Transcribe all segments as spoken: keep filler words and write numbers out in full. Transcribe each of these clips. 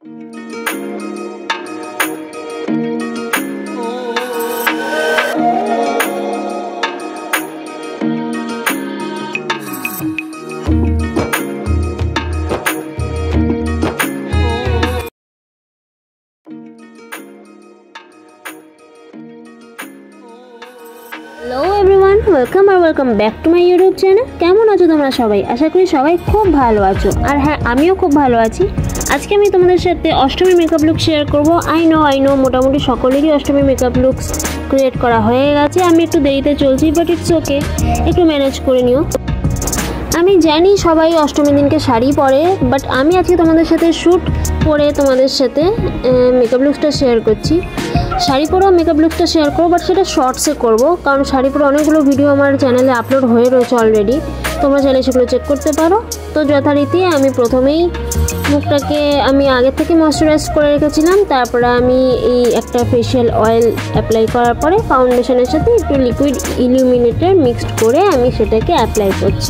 Hello everyone, welcome আর welcome back to my YouTube channel. কেমন আছো তোমরা সবাই? আশা করি সবাই খুব ভালো আছো। আর হ্যাঁ, আমিও খুব ভালো আছি। আজকে আমি তোমাদের সাথে অষ্টমীর মেকআপ লুক শেয়ার করব। আই নো আই নো মোটামুটি সকলেরই অষ্টমীর মেকআপ লুকস ক্রিয়েট করা হয়ে গেছে। আমি একটু দেরিতে চলছি, বাট ইটস ওকে, একটু ম্যানেজ করে নিও। আমি জানি সবাই অষ্টমীর দিনকে শাড়ি পরে, বাট আমি আজকে তোমাদের সাথে শ্যুট পরে তোমাদের সাথে মেকআপ লুকসটা শেয়ার করছি। শাড়ি পরেও মেকআপ লুকসটা শেয়ার করবো, বাট সেটা শর্টসে করবো, কারণ শাড়ি পরে অনেকগুলো ভিডিও আমার চ্যানেলে আপলোড হয়ে রয়েছে অলরেডি। তোমরা চাইলে সেগুলো চেক করতে পারো। তো যথারীতি আমি প্রথমেই মুখটাকে আমি আগে থেকে ময়শ্চারাইজ করে রেখেছিলাম। তারপরে আমি এই একটা ফেশিয়াল অয়েল অ্যাপ্লাই করার পরে ফাউন্ডেশনের সাথে একটু লিকুইড ইলুমিনেটর মিক্সড করে আমি সেটাকে অ্যাপ্লাই করছি।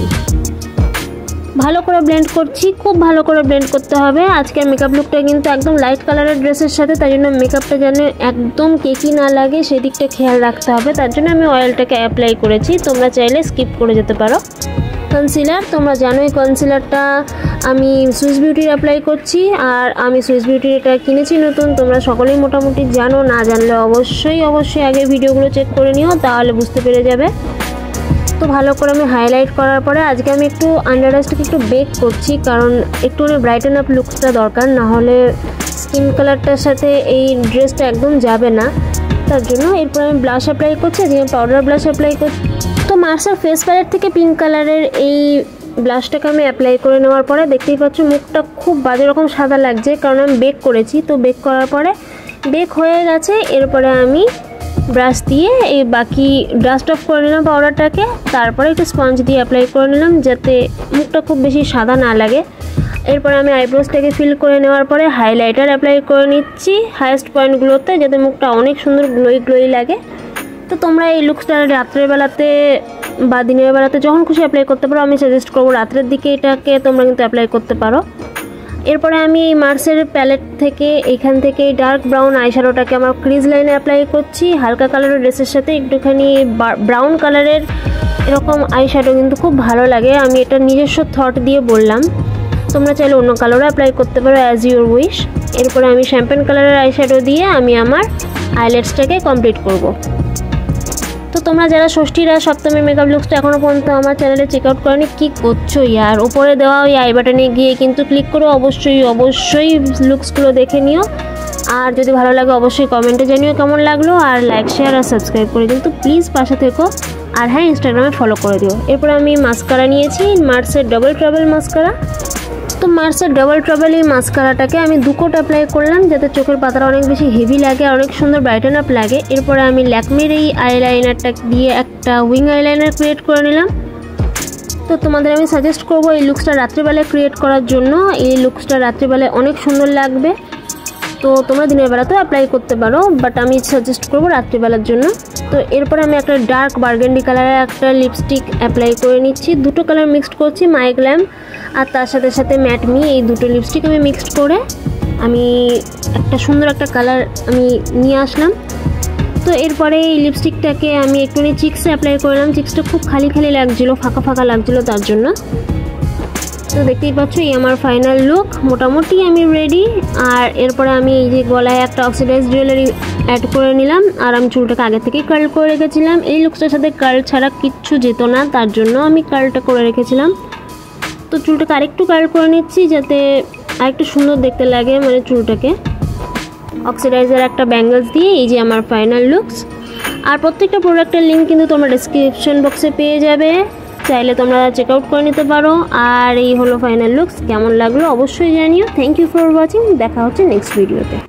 ভালো করে ব্লেন্ড করছি, খুব ভালো করে ব্লেন্ড করতে হবে। আজকের মেকআপ লুকটা কিন্তু একদম লাইট কালারের ড্রেসের সাথে, তাই জন্য মেকআপটা যেন একদম কেকি না লাগে সেদিকটা খেয়াল রাখতে হবে। তার জন্য আমি অয়েলটাকে অ্যাপ্লাই করেছি। তোমরা চাইলে স্কিপ করে যেতে পারো। কনসিলার, তোমরা জানোই কনসিলারটা আমি সুইস বিউটির অ্যাপ্লাই করছি। আর আমি সুইস বিউটির এটা কিনেছি নতুন, তোমরা সকলেই মোটামুটি জানো। না জানলে অবশ্যই অবশ্যই আগের ভিডিওগুলো চেক করে নিও, তাহলে বুঝতে পেরে যাবে। তো ভালো করে আমি হাইলাইট করার পরে আজকে আমি একটু আন্ডার আইসটাকে একটু বেক করছি, কারণ একটু ব্রাইটেন আপ লুকসটা দরকার, না হলে স্কিন কালারটার সাথে এই ড্রেসটা একদম যাবে না। তার জন্য এরপর আমি ব্লাশ অ্যাপ্লাই করছি। আজকে আমি পাউডার ব্লাশ অ্যাপ্লাই করছি। তো মার্সার ফেস প্যালেট থেকে পিঙ্ক কালারের এই ব্লাশটাকে আমি অ্যাপ্লাই করে নেওয়ার পরে দেখতেই পাচ্ছ মুখটা খুব বাজে রকম সাদা লাগছে, কারণ আমি বেক করেছি। তো বেক করার পরে বেক হয়ে গেছে। এরপরে আমি ব্রাশ দিয়ে এই বাকি ডাস্ট অফ করে নিলাম পাউডারটাকে। তারপরে একটু স্পঞ্জ দিয়ে অ্যাপ্লাই করে নিলাম, যাতে মুখটা খুব বেশি সাদা না লাগে। এরপরে আমি আইব্রোসটাকে ফিল করে নেওয়ার পরে হাইলাইটার অ্যাপ্লাই করে নিচ্ছি হাইয়েস্ট পয়েন্টগুলোতে, যাতে মুখটা অনেক সুন্দর গ্লোই গ্লোই লাগে। তো তোমরা এই লুকসটা রাত্রের বেলাতে বা দিনের বেলাতে যখন খুশি অ্যাপ্লাই করতে পারো। আমি সাজেস্ট করবো রাত্রের দিকে এটাকে তোমরা কিন্তু অ্যাপ্লাই করতে পারো। এরপরে আমি এই মার্সের প্যালেট থেকে এখান থেকে ডার্ক ব্রাউন আইশ্যাডোটাকে আমার ক্রিজ লাইনে অ্যাপ্লাই করছি। হালকা কালারের ড্রেসের সাথে একটুখানি ব্রাউন কালারের এরকম আইশ্যাডো কিন্তু খুব ভালো লাগে। আমি এটা নিজস্ব থট দিয়ে বললাম, তোমরা চাইলে অন্য কালারও অ্যাপ্লাই করতে পারো অ্যাজ ইউর উইশ। এরপরে আমি শ্যাম্পেন কালারের আইশ্যাডো দিয়ে আমি আমার আইলেটসটাকে কমপ্লিট করব। তো তোমরা যারা ষষ্ঠীর আর সপ্তমীর মেকআপ লুকসটা এখনও পর্যন্ত আমার চ্যানেলে চেক আউট করনি, কী করছো ইয়ার? ওপরে দেওয়া ওই আই বাটনে গিয়ে কিন্তু ক্লিক করো, অবশ্যই অবশ্যই লুকসগুলো দেখে নিও। আর যদি ভালো লাগে অবশ্যই কমেন্টে জানিও কেমন লাগলো। আর লাইক শেয়ার আর সাবস্ক্রাইব করে কিন্তু প্লিজ পাশে থেকো। আর হ্যাঁ, ইনস্টাগ্রামে ফলো করে দিও। এরপর আমি মাস্কারা নিয়েছি, মার্সের ডাবল ট্রাভেল মাস্কারা। তো মার্সের ডাবল ট্রাভেল এই মাস্কারাটাকে আমি দু কোট অ্যাপ্লাই করলাম, যাতে চোখের পাতাটা অনেক বেশি হেভি লাগে আর অনেক সুন্দর ব্রাইটেন আপ লাগে। এরপরে আমি ল্যাকমির এই আইলাইনারটা দিয়ে একটা উইং আইলাইনার ক্রিয়েট করে নিলাম। তো তোমাদের আমি সাজেস্ট করবো এই লুকসটা রাত্রিবেলায় ক্রিয়েট করার জন্য। এই লুকসটা রাত্রিবেলায় অনেক সুন্দর লাগবে। তো তোমরা দিনের বেলাতেও অ্যাপ্লাই করতে পারো, বাট আমি সাজেস্ট করবো রাত্রিবেলার জন্য। তো এরপরে আমি একটা ডার্ক বার্গেন্ডি কালারের একটা লিপস্টিক অ্যাপ্লাই করে নিচ্ছি। দুটো কালার মিক্সড করছি, মাই গ্ল্যাম আর তার সাথে সাথে ম্যাট মি, এই দুটো লিপস্টিক আমি মিক্সড করে আমি একটা সুন্দর একটা কালার আমি নিয়ে আসলাম। তো এরপরে এই লিপস্টিকটাকে আমি একটুখানি চিক্সে অ্যাপ্লাই করলাম। চিক্সটা খুব খালি খালি লাগছিলো, ফাঁকা ফাঁকা লাগছিলো, তার জন্য। তো দেখতেই পাচ্ছ এই আমার ফাইনাল লুক। মোটামুটি আমি রেডি। আর এরপরে আমি এই যে গলায় একটা অক্সিডাইজ জুয়েলারি অ্যাড করে নিলাম। আর আমি চুলটাকে আগে থেকেই কার্ল করে রেখেছিলাম। এই লুকসটার সাথে কার্ল ছাড়া কিচ্ছু যেত না, তার জন্য আমি কার্লটা করে রেখেছিলাম। তো চুলটাকে আরেকটু কার্ল করে নিচ্ছি, যাতে আরেকটু সুন্দর দেখতে লাগে মানে চুলটাকে। অক্সিডাইজার একটা ব্যাঙ্গলস দিয়ে এই যে আমার ফাইনাল লুকস। আর প্রত্যেকটা প্রোডাক্টের লিঙ্ক কিন্তু তোমরা ডেসক্রিপশন বক্সে পেয়ে যাবে, চাইলে তোমরা চেক আউট করে নিতে পারো। আর এই হলো ফাইনাল লুকস। কেমন লাগলো অবশ্যই জানিও। Thank you for watching. দেখা হচ্ছে নেক্সট ভিডিওতে।